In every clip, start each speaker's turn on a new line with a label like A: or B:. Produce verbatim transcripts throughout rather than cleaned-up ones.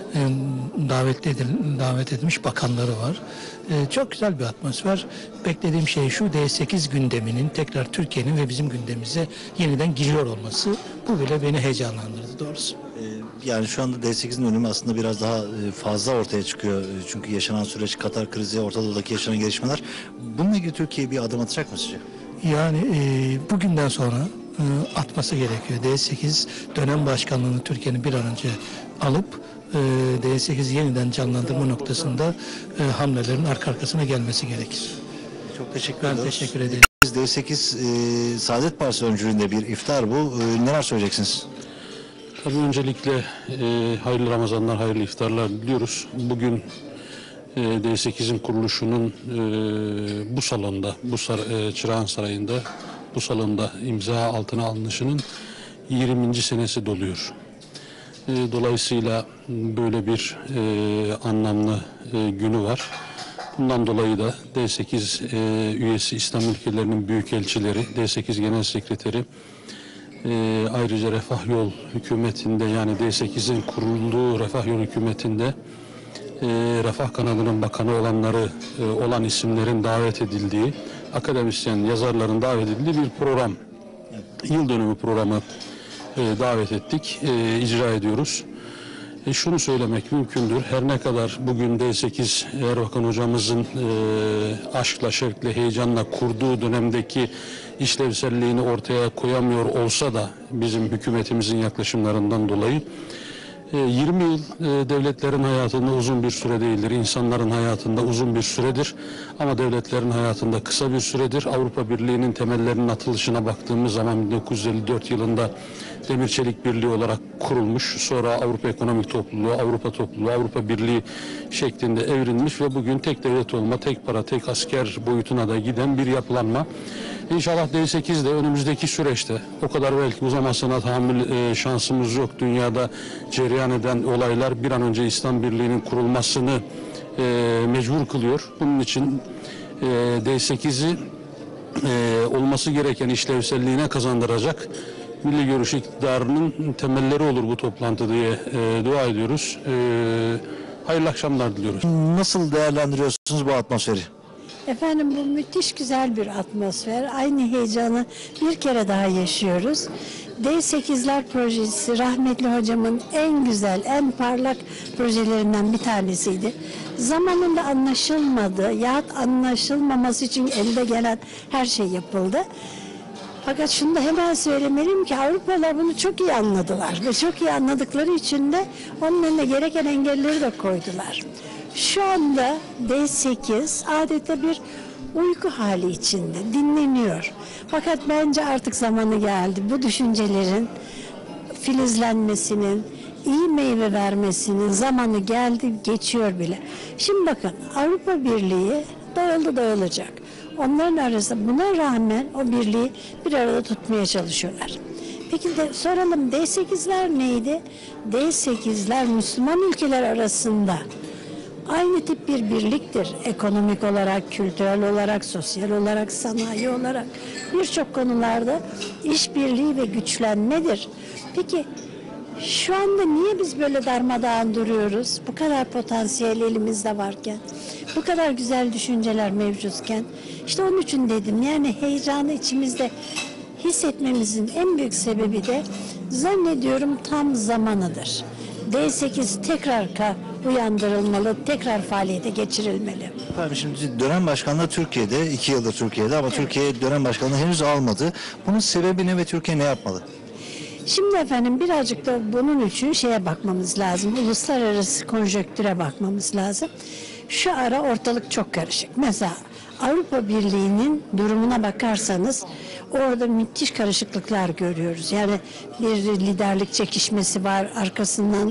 A: e, davet, edil, davet edilmiş bakanları var. E, çok güzel bir atmosfer. Beklediğim şey şu, D sekiz gündeminin tekrar Türkiye'nin ve bizim gündemimize yeniden giriyor olması. Bu bile beni heyecanlandırdı doğrusu.
B: Yani şu anda D sekizin önemi aslında biraz daha fazla ortaya çıkıyor. Çünkü yaşanan süreç, Katar krizi, Orta Doğu'daki yaşanan gelişmeler. Bununla ilgili Türkiye bir adım atacak mı sizce?
A: Yani e, bugünden sonra e, atması gerekiyor. D sekiz dönem başkanlığını Türkiye'nin bir an önce alıp e, D sekizi yeniden canlandırma noktasında e, hamlelerin arka arkasına gelmesi gerekir.
B: Çok teşekkür
A: Ben
B: ediyoruz.
A: teşekkür ederim.
B: D sekiz e, Saadet Partisi öncülüğünde bir iftar bu. E, neler söyleyeceksiniz?
C: Tabii öncelikle e, hayırlı Ramazanlar, hayırlı iftarlar diliyoruz. Bugün e, D sekizin kuruluşunun e, bu salonda, bu sar, e, Çırağan Sarayı'nda, bu salonda imza altına alınışının yirminci senesi doluyor. E, dolayısıyla böyle bir e, anlamlı e, günü var. Bundan dolayı da D sekiz e, üyesi İslam ülkelerinin büyükelçileri, D sekiz Genel Sekreteri, e, ayrıca Refah Yol hükümetinde, yani D sekizin kurulduğu Refah Yol hükümetinde e, Refah kanadının bakanı olanları e, olan isimlerin davet edildiği, akademisyen yazarların davet edildiği bir program, yıl dönümü programı e, davet ettik, e, icra ediyoruz. E şunu söylemek mümkündür. Her ne kadar bugün D sekiz Erbakan hocamızın e, aşkla, şevkle, heyecanla kurduğu dönemdeki işlevselliğini ortaya koyamıyor olsa da bizim hükümetimizin yaklaşımlarından dolayı e, yirmi yıl e, devletlerin hayatında uzun bir süre değildir. İnsanların hayatında uzun bir süredir. Ama devletlerin hayatında kısa bir süredir. Avrupa Birliği'nin temellerinin atılışına baktığımız zaman bin dokuz yüz elli dört yılında Demir Çelik Birliği olarak kurulmuş, sonra Avrupa Ekonomik Topluluğu, Avrupa Topluluğu, Avrupa Birliği şeklinde evrilmiş ve bugün tek devlet olma, tek para, tek asker boyutuna da giden bir yapılanma. İnşallah D sekiz de önümüzdeki süreçte, o kadar belki uzamasına tahammül e, şansımız yok. Dünyada cereyan eden olaylar bir an önce İslam Birliği'nin kurulmasını e, mecbur kılıyor. Bunun için e, D sekizi e, olması gereken işlevselliğine kazandıracak milli görüş iktidarının temelleri olur bu toplantı diye e, dua ediyoruz. E, hayırlı akşamlar diliyoruz.
B: Nasıl değerlendiriyorsunuz bu atmosferi?
D: Efendim bu müthiş güzel bir atmosfer. Aynı heyecanı bir kere daha yaşıyoruz. D sekizler projesi rahmetli hocamın en güzel, en parlak projelerinden bir tanesiydi. Zamanında anlaşılmadı, yahut anlaşılmaması için elde gelen her şey yapıldı. Fakat şunu da hemen söylemeliyim ki Avrupalılar bunu çok iyi anladılar ve çok iyi anladıkları için de onun önüne gereken engelleri de koydular. Şu anda D sekiz adeta bir uyku hali içinde dinleniyor. Fakat bence artık zamanı geldi. Bu düşüncelerin filizlenmesinin, iyi meyve vermesinin zamanı geldi, geçiyor bile. Şimdi bakın Avrupa Birliği dağıldı dağılacak. Onların arasında buna rağmen o birliği bir arada tutmaya çalışıyorlar. Peki de soralım D sekizler neydi? D sekizler Müslüman ülkeler arasında aynı tip bir birliktir. Ekonomik olarak, kültürel olarak, sosyal olarak, sanayi olarak birçok konularda işbirliği ve güçlenmedir. Peki şu anda niye biz böyle darmadağın duruyoruz? Bu kadar potansiyel elimizde varken, bu kadar güzel düşünceler mevcutken. İşte onun için dedim, yani heyecanı içimizde hissetmemizin en büyük sebebi de zannediyorum tam zamanıdır. D sekiz tekrar uyandırılmalı, tekrar faaliyete geçirilmeli.
B: Efendim şimdi dönem başkanlığı Türkiye'de, iki yıldır Türkiye'de ama evet. Türkiye dönem başkanlığı henüz almadı. Bunun sebebi ne ve Türkiye ne yapmalı?
D: Şimdi efendim birazcık da bunun için şeye bakmamız lazım, uluslararası konjonktüre bakmamız lazım. Şu ara ortalık çok karışık. Mesela Avrupa Birliği'nin durumuna bakarsanız orada müthiş karışıklıklar görüyoruz. Yani bir liderlik çekişmesi var arkasından.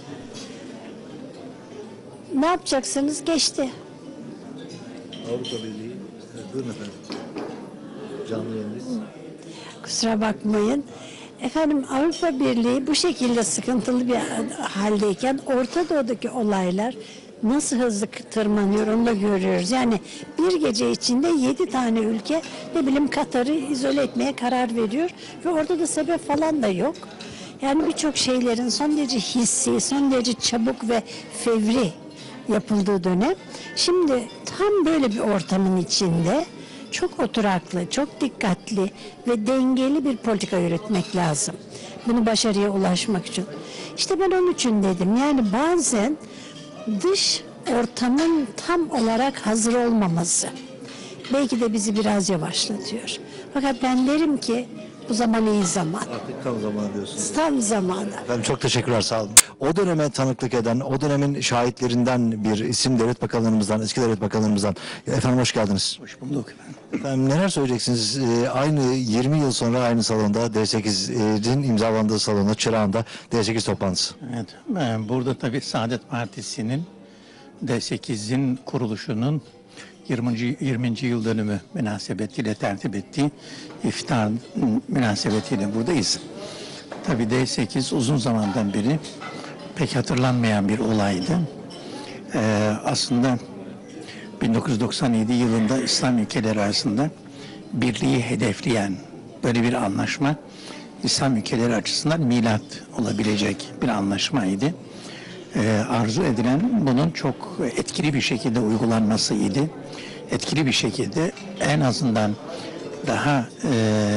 D: Ne yapacaksınız? Geçti.
B: Avrupa Birliği, buyurun efendim. Canlı yayındayız.
D: Kusura bakmayın. Efendim Avrupa Birliği bu şekilde sıkıntılı bir haldeyken Orta Doğu'daki olaylar nasıl hızlı tırmanıyor onu da görüyoruz. Yani bir gece içinde yedi tane ülke ne bileyim Katar'ı izole etmeye karar veriyor ve orada da sebep falan da yok. Yani birçok şeylerin son derece hissi, son derece çabuk ve fevri yapıldığı dönem. Şimdi tam böyle bir ortamın içinde çok oturaklı, çok dikkatli ve dengeli bir politika yürütmek lazım. Bunu başarıya ulaşmak için. İşte ben onun için dedim. Yani bazen dış ortamın tam olarak hazır olmaması belki de bizi biraz yavaşlatıyor. Fakat ben derim ki bu zaman iyi zaman.
B: Artık tam zamanı diyorsunuz.
D: Tam zamanı.
B: Efendim çok teşekkürler, sağ olun. O döneme tanıklık eden, o dönemin şahitlerinden bir isim devlet bakanlarımızdan, eski devlet bakanlarımızdan. Efendim hoş geldiniz.
E: Hoş bulduk efendim.
B: Efendim neler söyleyeceksiniz? Ee, aynı yirmi yıl sonra aynı salonda D sekizin imzalandığı salonda, Çırağan'da D sekiz toplantısı.
E: Evet, ben burada tabii Saadet Partisi'nin D sekizin kuruluşunun yirminci. yirminci yıl dönümü münasebetiyle tertip ettiği iftar münasebetiyle buradayız. Tabii D sekiz uzun zamandan beri pek hatırlanmayan bir olaydı. Ee, aslında bin dokuz yüz doksan yedi yılında İslam ülkeleri arasında birliği hedefleyen böyle bir anlaşma İslam ülkeleri açısından milat olabilecek bir anlaşmaydı. Ee, arzu edilen bunun çok etkili bir şekilde uygulanmasıydı. Etkili bir şekilde en azından daha e,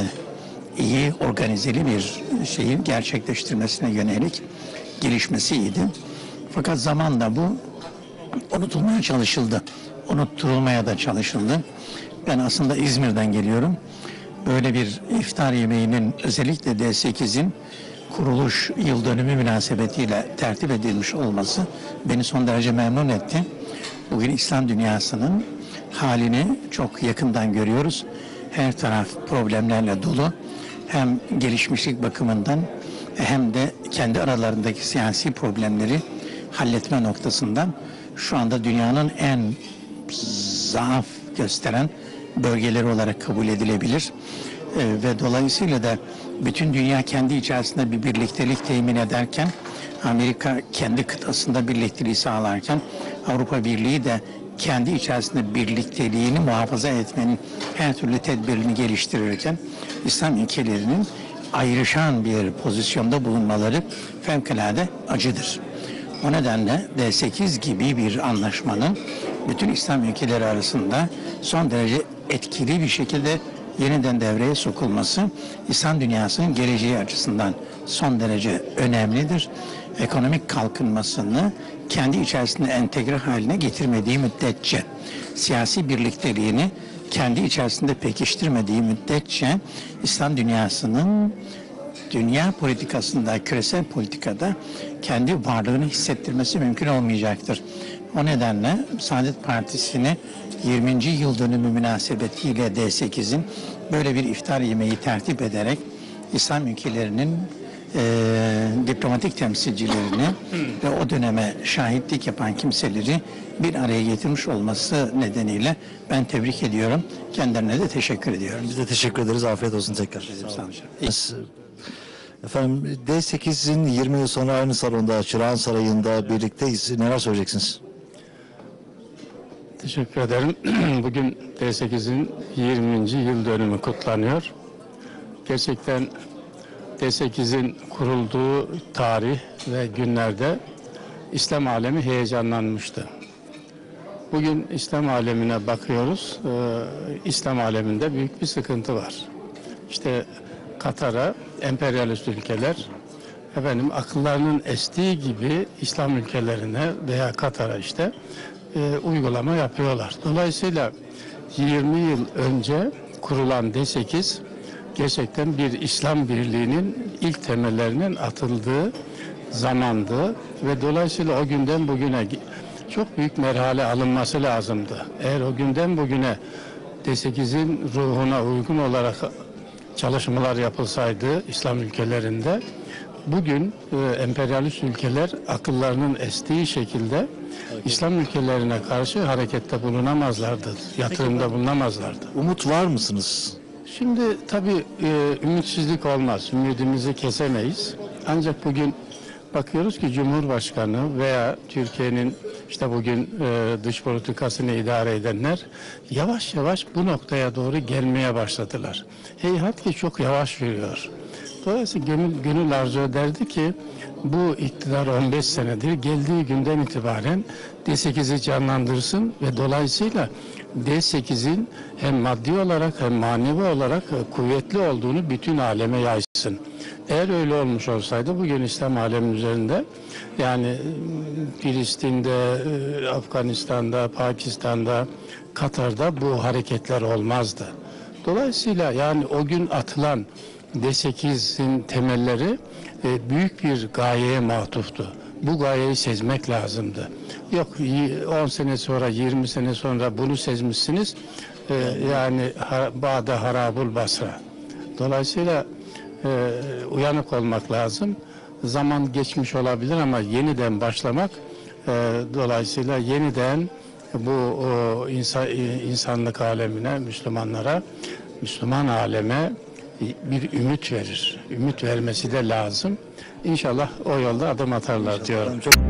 E: iyi organizeli bir şeyin gerçekleştirmesine yönelik gelişmesiydi. Fakat zamanla bu unutulmaya çalışıldı. Unutturulmaya da çalışıldı. Ben aslında İzmir'den geliyorum. Böyle bir iftar yemeğinin özellikle D sekizin kuruluş yıl dönümü münasebetiyle tertip edilmiş olması beni son derece memnun etti. Bugün İslam dünyasının halini çok yakından görüyoruz. Her taraf problemlerle dolu. Hem gelişmişlik bakımından hem de kendi aralarındaki siyasi problemleri halletme noktasından şu anda dünyanın en zaaf gösteren bölgeleri olarak kabul edilebilir. Ee, ve dolayısıyla da bütün dünya kendi içerisinde bir birliktelik temin ederken, Amerika kendi kıtasında birlikteliği sağlarken, Avrupa Birliği de kendi içerisinde birlikteliğini muhafaza etmenin her türlü tedbirini geliştirirken, İslam ülkelerinin ayrışan bir pozisyonda bulunmaları fevkalade acıdır. O nedenle D sekiz gibi bir anlaşmanın bütün İslam ülkeleri arasında son derece etkili bir şekilde yeniden devreye sokulması İslam dünyasının geleceği açısından son derece önemlidir. Ekonomik kalkınmasını kendi içerisinde entegre haline getirmediği müddetçe, siyasi birlikteliğini kendi içerisinde pekiştirmediği müddetçe İslam dünyasının dünya politikasında, küresel politikada kendi varlığını hissettirmesi mümkün olmayacaktır. O nedenle Saadet Partisi'ni yirminci yıl dönümü münasebetiyle D sekizin böyle bir iftar yemeği tertip ederek İslam ülkelerinin e, diplomatik temsilcilerini ve o döneme şahitlik yapan kimseleri bir araya getirmiş olması nedeniyle ben tebrik ediyorum. Kendilerine de teşekkür ediyorum.
B: Biz de teşekkür ederiz. Afiyet olsun tekrar.
E: Sağ olun.
B: Efendim D sekizin yirmi yıl sonra aynı salonda, Çırağan Sarayı'nda birlikteyiz. Neler söyleyeceksiniz?
C: Teşekkür ederim. Bugün D sekizin yirminci yıl dönümü kutlanıyor. Gerçekten D sekizin kurulduğu tarih ve günlerde İslam alemi heyecanlanmıştı. Bugün İslam alemine bakıyoruz. Ee, İslam aleminde büyük bir sıkıntı var. İşte Katar'a emperyalist ülkeler efendim akıllarının estiği gibi İslam ülkelerine veya Katar'a işte e, uygulama yapıyorlar. Dolayısıyla yirmi yıl önce kurulan D sekiz gerçekten bir İslam birliğinin ilk temellerinin atıldığı zamandı ve dolayısıyla o günden bugüne çok büyük merhale alınması lazımdı. Eğer o günden bugüne D sekizin ruhuna uygun olarak çalışmalar yapılsaydı İslam ülkelerinde bugün e, emperyalist ülkeler akıllarının estiği şekilde İslam ülkelerine karşı harekette bulunamazlardı, yatırımda bulunamazlardı.
B: Umut var mısınız?
C: Şimdi tabii e, ümitsizlik olmaz, ümidimizi kesemeyiz. Ancak bugün bakıyoruz ki Cumhurbaşkanı veya Türkiye'nin işte bugün e, dış politikasını idare edenler yavaş yavaş bu noktaya doğru gelmeye başladılar. Heyhat ki çok yavaş yürüyor.
F: Dolayısıyla gönül, gönül arzu ederdi ki bu iktidar on beş senedir geldiği günden itibaren D sekizi canlandırsın ve dolayısıyla D sekizin hem maddi olarak hem manevi olarak kuvvetli olduğunu bütün aleme yaysın. Eğer öyle olmuş olsaydı bugün İslam aleminin üzerinde yani Filistin'de, Afganistan'da, Pakistan'da, Katar'da bu hareketler olmazdı. Dolayısıyla yani o gün atılan D sekizin temelleri e, büyük bir gayeye matuftu. Bu gayeyi sezmek lazımdı. Yok on sene sonra, yirmi sene sonra bunu sezmişsiniz. E, yani ha, Bağda harabul Basra. Dolayısıyla e, uyanık olmak lazım. Zaman geçmiş olabilir ama yeniden başlamak e, dolayısıyla yeniden bu o, insan, insanlık alemine, Müslümanlara, Müslüman aleme bir ümit verir. Ümit vermesi de lazım. İnşallah o yolda adım atarlar diyorum.
B: Çok...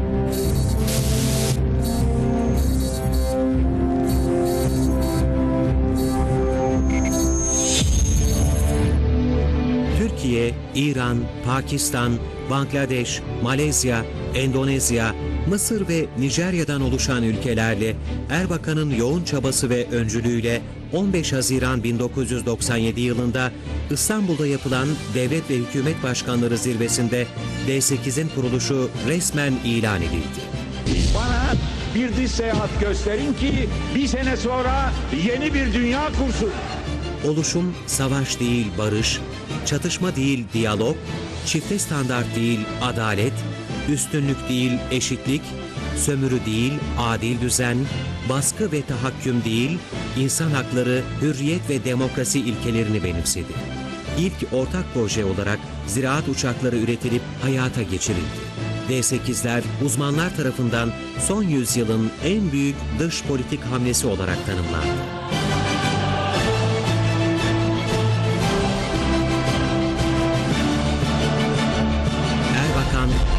G: Türkiye, İran, Pakistan, Bangladeş, Malezya, Endonezya, Mısır ve Nijerya'dan oluşan ülkelerle Erbakan'ın yoğun çabası ve öncülüğüyle on beş Haziran bin dokuz yüz doksan yedi yılında İstanbul'da yapılan Devlet ve Hükümet Başkanları Zirvesi'nde D sekizin kuruluşu resmen ilan edildi.
H: Bana bir dış seyahat gösterin ki bir sene sonra yeni bir dünya kursun.
G: Oluşum savaş değil barış, çatışma değil diyalog, çifte standart değil adalet, üstünlük değil eşitlik, sömürü değil adil düzen, baskı ve tahakküm değil, insan hakları, hürriyet ve demokrasi ilkelerini benimsedi. İlk ortak proje olarak ziraat uçakları üretilip hayata geçirildi. D sekizler uzmanlar tarafından son yüzyılın en büyük dış politik hamlesi olarak tanımlandı. Erbakan